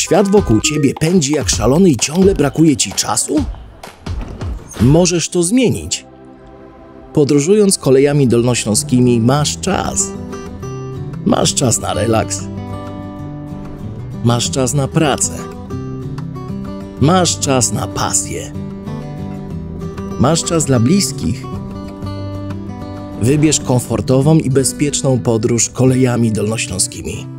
świat wokół ciebie pędzi jak szalony i ciągle brakuje ci czasu? Możesz to zmienić. Podróżując kolejami dolnośląskimi masz czas. Masz czas na relaks. Masz czas na pracę. Masz czas na pasję. Masz czas dla bliskich. Wybierz komfortową i bezpieczną podróż kolejami dolnośląskimi.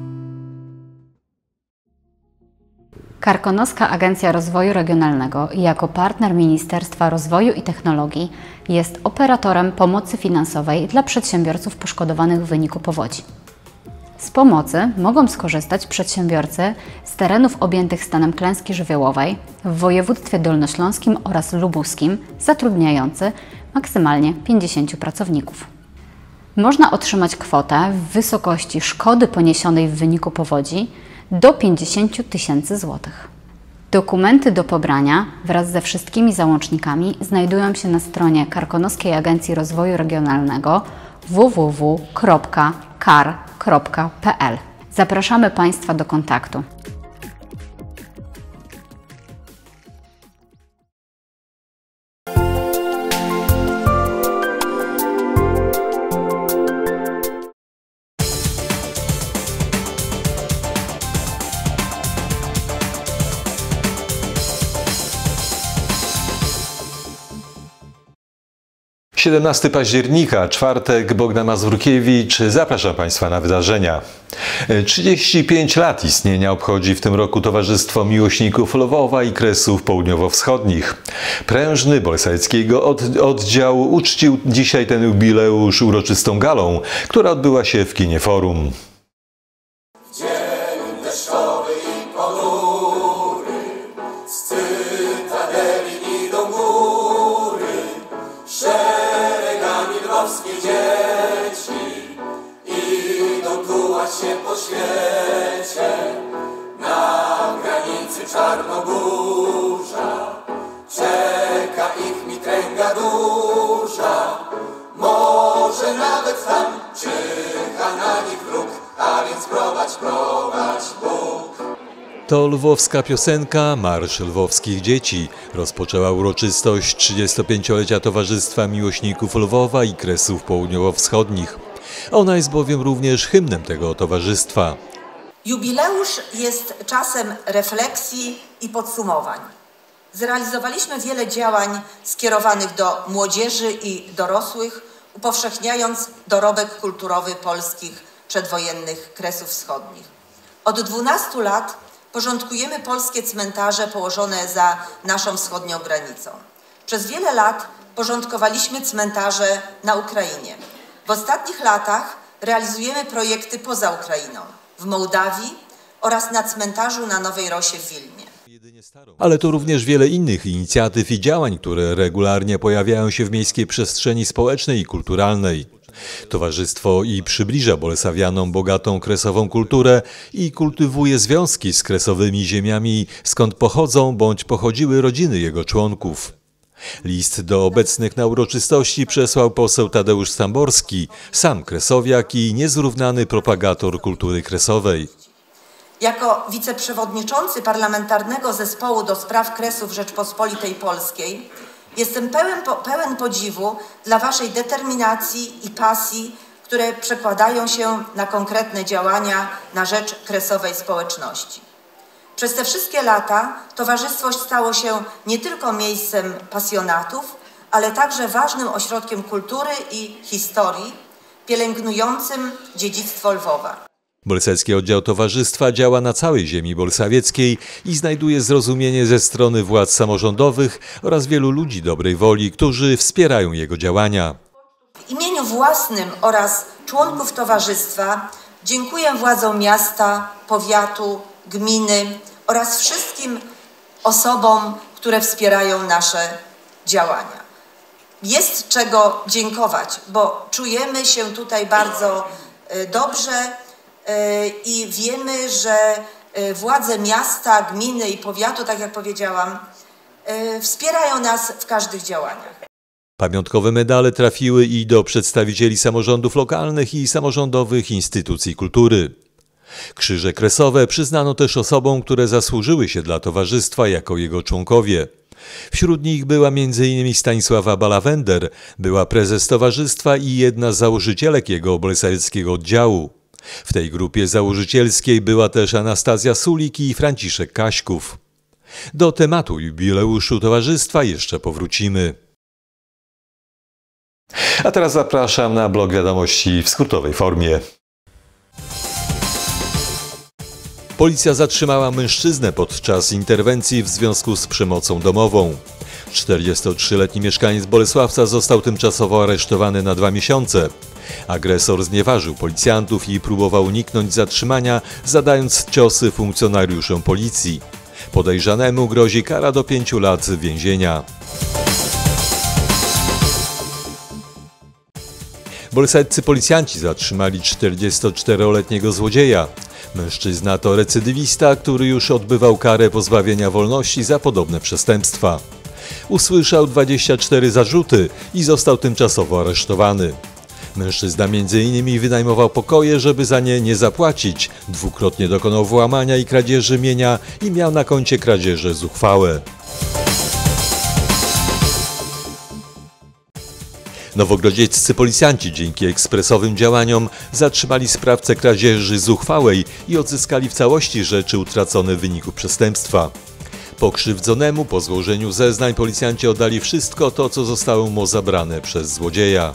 Karkonoska Agencja Rozwoju Regionalnego jako partner Ministerstwa Rozwoju i Technologii jest operatorem pomocy finansowej dla przedsiębiorców poszkodowanych w wyniku powodzi. Z pomocy mogą skorzystać przedsiębiorcy z terenów objętych stanem klęski żywiołowej w województwie dolnośląskim oraz lubuskim, zatrudniający maksymalnie 50 pracowników. Można otrzymać kwotę w wysokości szkody poniesionej w wyniku powodzi do 50 tysięcy złotych. Dokumenty do pobrania wraz ze wszystkimi załącznikami znajdują się na stronie Karkonoskiej Agencji Rozwoju Regionalnego www.kar.pl. Zapraszamy Państwa do kontaktu. Siedemnasty października, czwartek, Bogdan Mazurkiewicz. Zapraszam Państwa na wydarzenia. 35 lat istnienia obchodzi w tym roku Towarzystwo Miłośników Lwowa i Kresów Południowo-Wschodnich. Prężny Bolesławeckiego oddział uczcił dzisiaj ten jubileusz uroczystą galą, która odbyła się w kinie Forum. Się po świecie, na granicy Czarnogórza, czeka ich mitręga duża, może nawet tam czyha na nich wróg, a więc prowadź Bóg. To lwowska piosenka Marsz Lwowskich Dzieci rozpoczęła uroczystość 35-lecia Towarzystwa Miłośników Lwowa i Kresów Południowo-Wschodnich. Ona jest bowiem również hymnem tego towarzystwa. Jubileusz jest czasem refleksji i podsumowań. Zrealizowaliśmy wiele działań skierowanych do młodzieży i dorosłych, upowszechniając dorobek kulturowy polskich przedwojennych Kresów Wschodnich. Od 12 lat porządkujemy polskie cmentarze położone za naszą wschodnią granicą. Przez wiele lat porządkowaliśmy cmentarze na Ukrainie. W ostatnich latach realizujemy projekty poza Ukrainą, w Mołdawii oraz na cmentarzu na Nowej Rosie w Wilnie. Ale to również wiele innych inicjatyw i działań, które regularnie pojawiają się w miejskiej przestrzeni społecznej i kulturalnej. Towarzystwo i przybliża bolesławianom bogatą kresową kulturę i kultywuje związki z kresowymi ziemiami, skąd pochodzą bądź pochodziły rodziny jego członków. List do obecnych na uroczystości przesłał poseł Tadeusz Stamborski, sam kresowiak i niezrównany propagator kultury kresowej. Jako wiceprzewodniczący Parlamentarnego Zespołu do Spraw Kresów Rzeczpospolitej Polskiej jestem pełen podziwu dla Waszej determinacji i pasji, które przekładają się na konkretne działania na rzecz kresowej społeczności. Przez te wszystkie lata towarzystwo stało się nie tylko miejscem pasjonatów, ale także ważnym ośrodkiem kultury i historii, pielęgnującym dziedzictwo Lwowa. Bolesławski Oddział Towarzystwa działa na całej ziemi bolesławieckiej i znajduje zrozumienie ze strony władz samorządowych oraz wielu ludzi dobrej woli, którzy wspierają jego działania. W imieniu własnym oraz członków towarzystwa dziękuję władzom miasta, powiatu, gminy oraz wszystkim osobom, które wspierają nasze działania. Jest czego dziękować, bo czujemy się tutaj bardzo dobrze i wiemy, że władze miasta, gminy i powiatu, tak jak powiedziałam, wspierają nas w każdych działaniach. Pamiątkowe medale trafiły i do przedstawicieli samorządów lokalnych i samorządowych instytucji kultury. Krzyże kresowe przyznano też osobom, które zasłużyły się dla towarzystwa jako jego członkowie. Wśród nich była m.in. Stanisława Balawender, była prezes towarzystwa i jedna z założycielek jego bolesławickiego oddziału. W tej grupie założycielskiej była też Anastazja Sulik i Franciszek Kaśków. Do tematu jubileuszu towarzystwa jeszcze powrócimy. A teraz zapraszam na blok wiadomości w skrótowej formie. Policja zatrzymała mężczyznę podczas interwencji w związku z przemocą domową. 43-letni mieszkaniec Bolesławca został tymczasowo aresztowany na 2 miesiące. Agresor znieważył policjantów i próbował uniknąć zatrzymania, zadając ciosy funkcjonariuszom policji. Podejrzanemu grozi kara do 5 lat więzienia. Bolesławscy policjanci zatrzymali 44-letniego złodzieja. Mężczyzna to recydywista, który już odbywał karę pozbawienia wolności za podobne przestępstwa. Usłyszał 24 zarzuty i został tymczasowo aresztowany. Mężczyzna m.in. wynajmował pokoje, żeby za nie nie zapłacić, dwukrotnie dokonał włamania i kradzieży mienia i miał na koncie kradzieże zuchwałe. Nowogrodzieccy policjanci dzięki ekspresowym działaniom zatrzymali sprawcę kradzieży zuchwałej i odzyskali w całości rzeczy utracone w wyniku przestępstwa. Pokrzywdzonemu po złożeniu zeznań policjanci oddali wszystko to, co zostało mu zabrane przez złodzieja.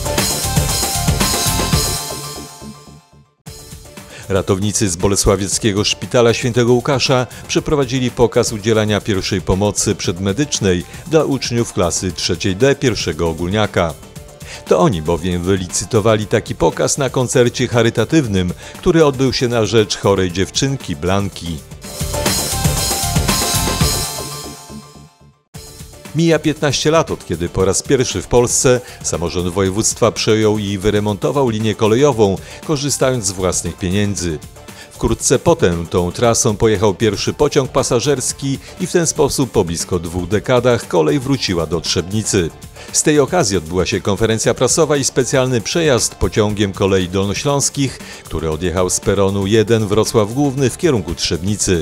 Ratownicy z bolesławieckiego szpitala Świętego Łukasza przeprowadzili pokaz udzielania pierwszej pomocy przedmedycznej dla uczniów klasy 3D pierwszego ogólniaka. To oni bowiem wylicytowali taki pokaz na koncercie charytatywnym, który odbył się na rzecz chorej dziewczynki Blanki. Mija 15 lat, od kiedy po raz pierwszy w Polsce samorząd województwa przejął i wyremontował linię kolejową, korzystając z własnych pieniędzy. Wkrótce potem tą trasą pojechał pierwszy pociąg pasażerski i w ten sposób po blisko 2 dekadach kolej wróciła do Trzebnicy. Z tej okazji odbyła się konferencja prasowa i specjalny przejazd pociągiem kolei dolnośląskich, który odjechał z peronu 1 Wrocław Główny w kierunku Trzebnicy.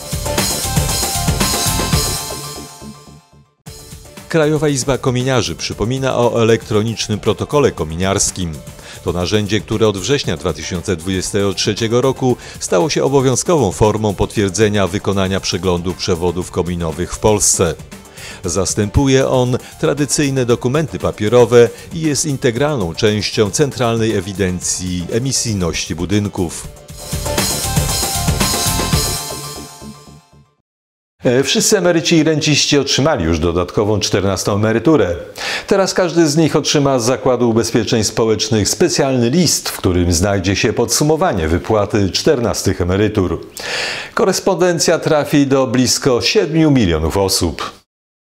Krajowa Izba Kominiarzy przypomina o elektronicznym protokole kominiarskim. To narzędzie, które od września 2023 roku stało się obowiązkową formą potwierdzenia wykonania przeglądu przewodów kominowych w Polsce. Zastępuje on tradycyjne dokumenty papierowe i jest integralną częścią Centralnej Ewidencji Emisyjności Budynków. Wszyscy emeryci i renciści otrzymali już dodatkową 14. emeryturę. Teraz każdy z nich otrzyma z Zakładu Ubezpieczeń Społecznych specjalny list, w którym znajdzie się podsumowanie wypłaty 14 emerytur. Korespondencja trafi do blisko 7 milionów osób.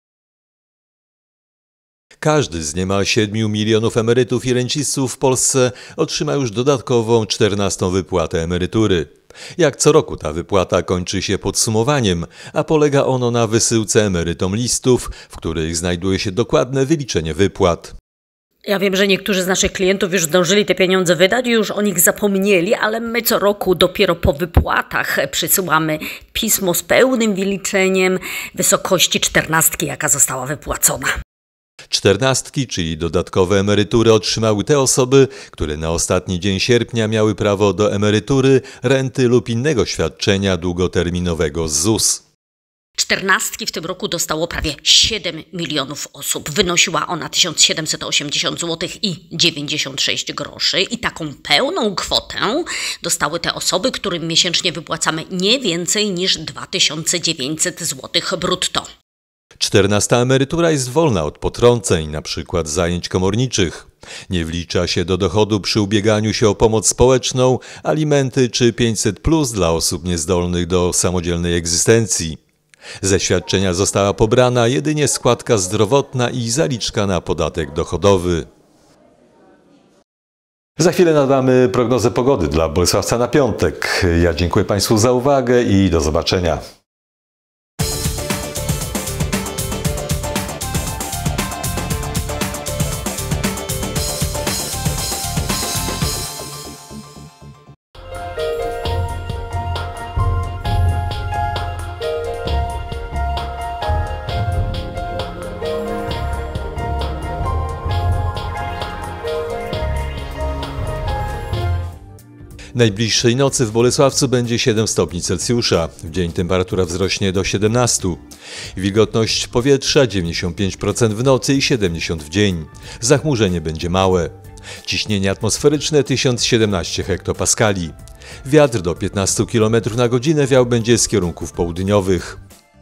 Każdy z niemal 7 milionów emerytów i rencistów w Polsce otrzyma już dodatkową 14. wypłatę emerytury. Jak co roku ta wypłata kończy się podsumowaniem, a polega ono na wysyłce emerytom listów, w których znajduje się dokładne wyliczenie wypłat. Ja wiem, że niektórzy z naszych klientów już zdążyli te pieniądze wydać i już o nich zapomnieli, ale my co roku dopiero po wypłatach przysyłamy pismo z pełnym wyliczeniem wysokości 14, jaka została wypłacona. 14, czyli dodatkowe emerytury, otrzymały te osoby, które na ostatni dzień sierpnia miały prawo do emerytury, renty lub innego świadczenia długoterminowego z ZUS. 14 w tym roku dostało prawie 7 milionów osób. Wynosiła ona 1780 zł i 96 groszy i taką pełną kwotę dostały te osoby, którym miesięcznie wypłacamy nie więcej niż 2900 zł brutto. 14. emerytura jest wolna od potrąceń, np. zajęć komorniczych. Nie wlicza się do dochodu przy ubieganiu się o pomoc społeczną, alimenty czy 500+ dla osób niezdolnych do samodzielnej egzystencji. Ze świadczenia została pobrana jedynie składka zdrowotna i zaliczka na podatek dochodowy. Za chwilę nadamy prognozę pogody dla Bolesławca na piątek. Ja dziękuję Państwu za uwagę i do zobaczenia. Najbliższej nocy w Bolesławcu będzie 7 stopni Celsjusza. W dzień temperatura wzrośnie do 17. Wilgotność powietrza 95% w nocy i 70% w dzień. Zachmurzenie będzie małe. Ciśnienie atmosferyczne 1017 hektopaskali. Wiatr do 15 km na godzinę wiał będzie z kierunków południowych.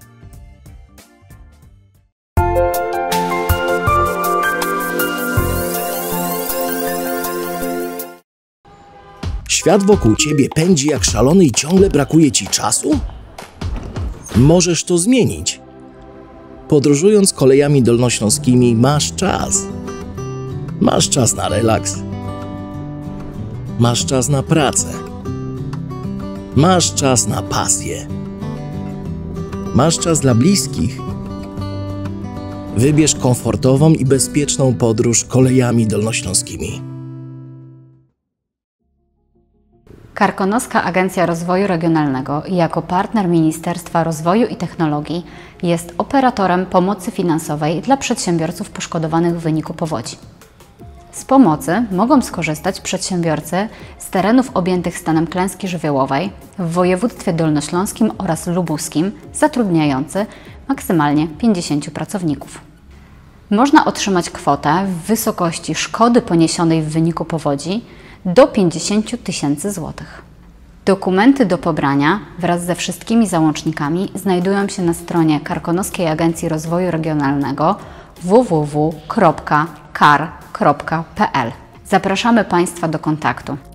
Świat wokół ciebie pędzi jak szalony i ciągle brakuje ci czasu? Możesz to zmienić. Podróżując kolejami dolnośląskimi masz czas. Masz czas na relaks. Masz czas na pracę. Masz czas na pasję. Masz czas dla bliskich. Wybierz komfortową i bezpieczną podróż kolejami dolnośląskimi. Karkonoska Agencja Rozwoju Regionalnego jako partner Ministerstwa Rozwoju i Technologii jest operatorem pomocy finansowej dla przedsiębiorców poszkodowanych w wyniku powodzi. Z pomocy mogą skorzystać przedsiębiorcy z terenów objętych stanem klęski żywiołowej w województwie dolnośląskim oraz lubuskim, zatrudniający maksymalnie 50 pracowników. Można otrzymać kwotę w wysokości szkody poniesionej w wyniku powodzi do 50 000 złotych. Dokumenty do pobrania wraz ze wszystkimi załącznikami znajdują się na stronie Karkonoskiej Agencji Rozwoju Regionalnego www.kar.pl. Zapraszamy Państwa do kontaktu.